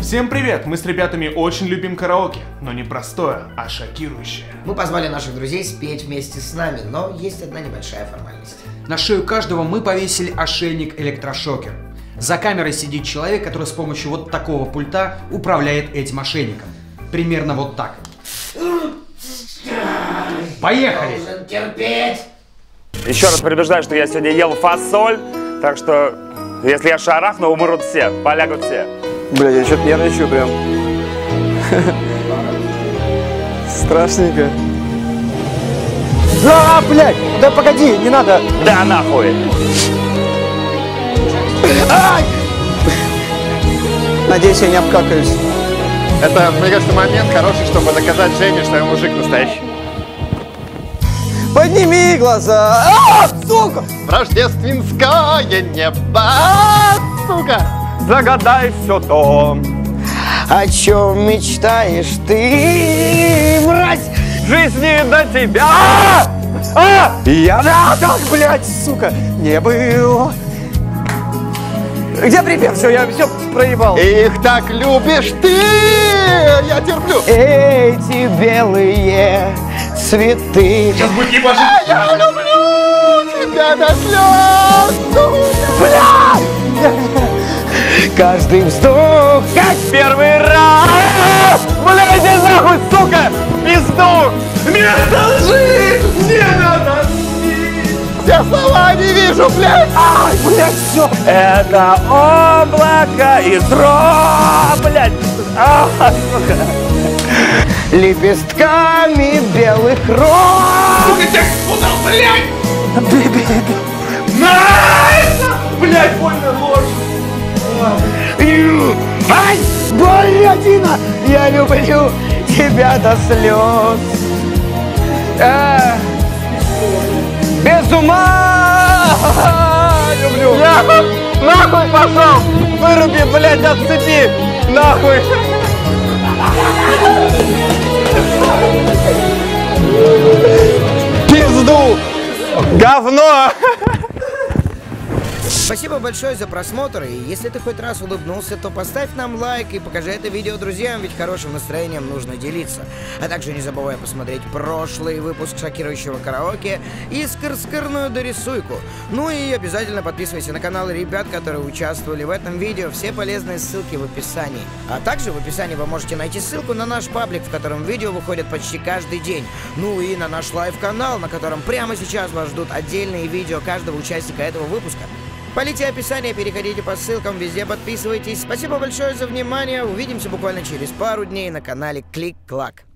Всем привет! Мы с ребятами очень любим караоке, но не простое, а шокирующее. Мы позвали наших друзей спеть вместе с нами, но есть одна небольшая формальность. На шею каждого мы повесили ошейник электрошокер. За камерой сидит человек, который с помощью вот такого пульта управляет этим ошейником. Примерно вот так. Поехали! Должен терпеть! Еще раз предупреждаю, что я сегодня ел фасоль, так что если я шарахну, умрут все, полягут все. Бля, я что-то нервничаю прям. Страшненько. А, блядь! Да погоди, не надо! Да нахуй! Ай! Надеюсь, я не обкакаюсь. Это, мне кажется, момент хороший, чтобы доказать Жене, что я мужик настоящий. Подними глаза! А, сука! Рождественское небо, сука! Загадай все то, О чем мечтаешь ты, мразь? жизни до тебя! Я так, блядь, сука, не был. Где припев? Все, я все проебал. Их так любишь ты, я терплю. Эти белые цветы. Сейчас будет ебашить! Я люблю тебя до слез, сука! Каждый вздох, Как первый раз! Блядь, иди нахуй, сука! Пизду! Не должи! Не надо! Я слова не вижу, блядь! ай, блядь, все. Это облако из роз, блядь! Сука! Лепестками белых роз. Сука, тебя спутал, блядь! Блядь, больно ложь! Ай, блядина, я люблю тебя до слез. Без ума люблю. Нахуй пошел! Выруби, блядь, отцепи! Нахуй! Пизду! Говно! Спасибо большое за просмотр, и если ты хоть раз улыбнулся, то поставь нам лайк и покажи это видео друзьям, ведь хорошим настроением нужно делиться. А также не забывай посмотреть прошлый выпуск шокирующего караоке и скыр-скырную дорисуйку. Ну и обязательно подписывайся на канал ребят, которые участвовали в этом видео, все полезные ссылки в описании. А также в описании вы можете найти ссылку на наш паблик, в котором видео выходят почти каждый день. Ну и на наш лайв-канал, на котором прямо сейчас вас ждут отдельные видео каждого участника этого выпуска. Полите описание, переходите по ссылкам, везде подписывайтесь. Спасибо большое за внимание. Увидимся буквально через пару дней на канале Клик-Клак.